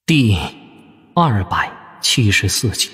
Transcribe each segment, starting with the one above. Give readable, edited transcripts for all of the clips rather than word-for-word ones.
第274集。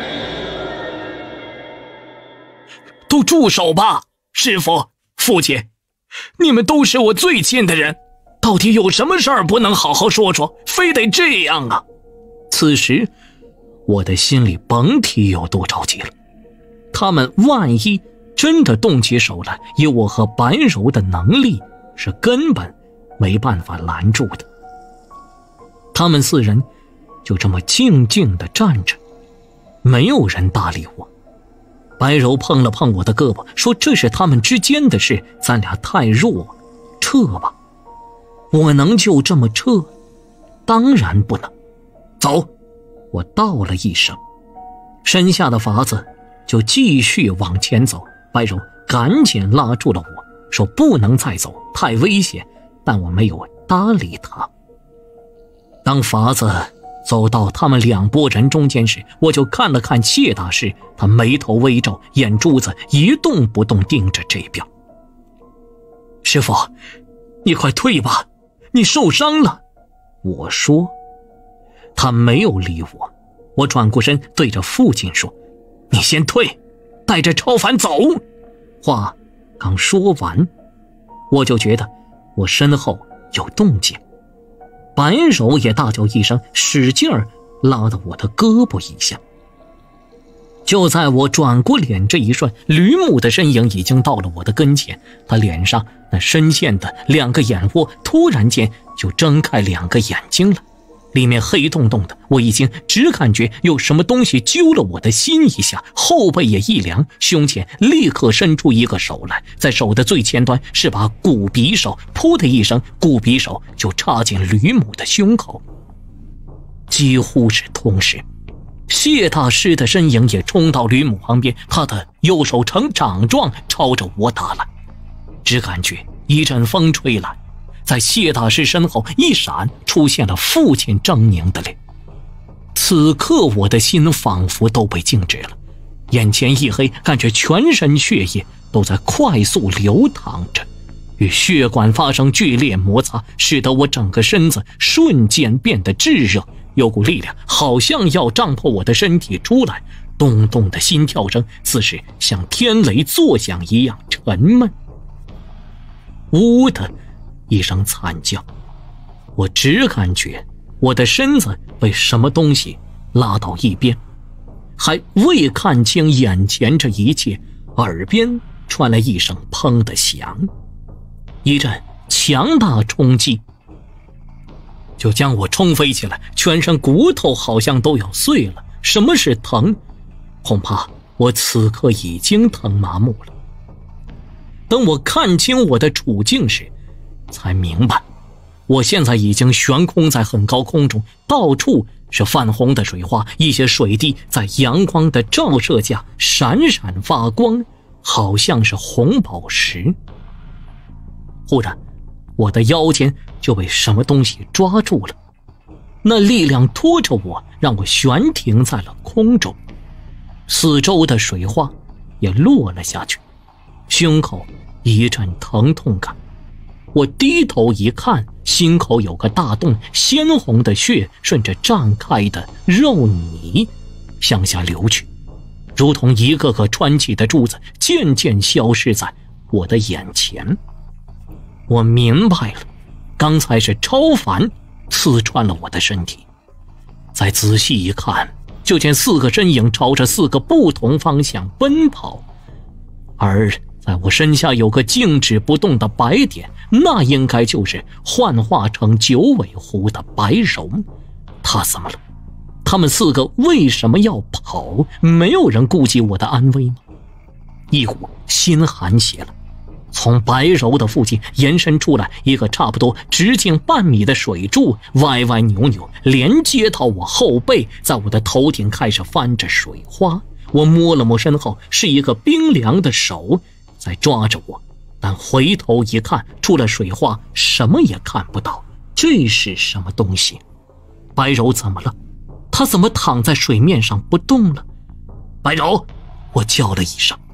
都住手吧，师父、父亲，你们都是我最亲的人，到底有什么事儿不能好好说说，非得这样啊？ 此时我的心里甭提有多着急了。他们万一真的动起手来，以我和白柔的能力是根本没办法拦住的。他们4人就这么静静地站着，没有人搭理我。白柔碰了碰我的胳膊，说这是他们之间的事，咱俩太弱，撤吧。我能就这么撤？当然不能。走！我道了一声，身下的法子就继续往前走。白柔赶紧拉住了我，说不能再走，太危险，但我没有搭理他。当法子走到他们2拨人中间时，我就看了看谢大师，他眉头微皱，眼珠子一动不动盯着这边。师父，你快退吧，你受伤了。我说。他没有理我。我转过身对着父亲说，你先退，带着超凡走。话刚说完，我就觉得我身后有动静。白柔也大叫一声，使劲儿拉到我的胳膊一下。就在我转过脸这一瞬，吕母的身影已经到了我的跟前，他脸上那深陷的2个眼窝突然间就睁开2个眼睛了，里面黑洞洞的，我已经只感觉有什么东西揪了我的心一下，后背也一凉，胸前立刻伸出一个手来，在手的最前端是把骨匕首，噗的一声，骨匕首就插进吕母的胸口。几乎是同时，谢大师的身影也冲到吕母旁边，他的右手呈掌状朝着我打来。只感觉一阵风吹来，在谢大师身后一闪，出现了父亲狰狞的脸。此刻我的心仿佛都被静止了，眼前一黑，感觉全身血液都在快速流淌着，与血管发生剧烈摩擦，使得我整个身子瞬间变得炙热，有股力量好像要胀破我的身体出来，咚咚的心跳声似是像天雷作响一样沉闷。呜的一声惨叫，我只感觉我的身子被什么东西拉到一边，还未看清眼前这一切，耳边传来一声砰的响，一阵强大冲击就将我冲飞起来，全身骨头好像都要碎了。什么是疼？恐怕我此刻已经疼麻木了。等我看清我的处境时，才明白我现在已经悬空在很高空中，到处是泛红的水花，一些水滴在阳光的照射下闪闪发光，好像是红宝石。忽然我的腰间就被什么东西抓住了，那力量拖着我，让我悬停在了空中。四周的水花也落了下去，胸口一阵疼痛感。我低头一看，心口有个大洞，鲜红的血顺着胀开的肉泥向下流去，如同一个个穿起的珠子，渐渐消失在我的眼前。我明白了，刚才是超凡刺穿了我的身体。再仔细一看，就见4个身影朝着4个不同方向奔跑，而在我身下有个静止不动的白点，那应该就是幻化成9尾狐的白柔。他怎么了？他们4个为什么要跑？没有人顾及我的安危吗？一股心寒血了。从白柔的附近延伸出来一个差不多直径半米的水柱，歪歪扭扭连接到我后背，在我的头顶开始翻着水花。我摸了摸身后，是一个冰凉的手在抓着我，但回头一看，除了水花什么也看不到。这是什么东西？白柔怎么了？她怎么躺在水面上不动了？白柔！我叫了一声。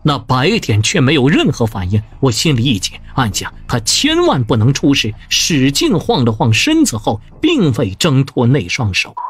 那白点却没有任何反应，我心里一紧，暗想他千万不能出事，使劲晃了晃身子后，并未挣脱那双手。